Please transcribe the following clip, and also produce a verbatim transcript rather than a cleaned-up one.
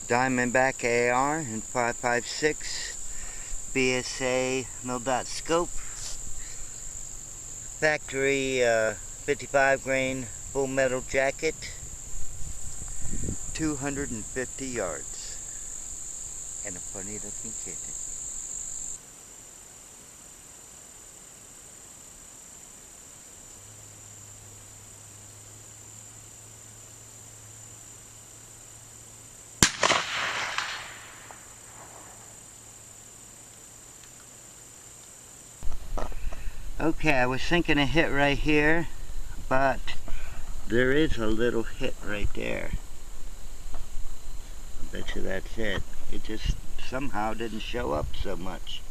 Diamondback A R and five five six B S A Mil-Dot scope. Factory uh, fifty-five grain full metal jacket. two hundred fifty yards. And a funny looking kitten. Okay, I was thinking a hit right here, but there is a little hit right there. I bet you that's it. It just somehow didn't show up so much.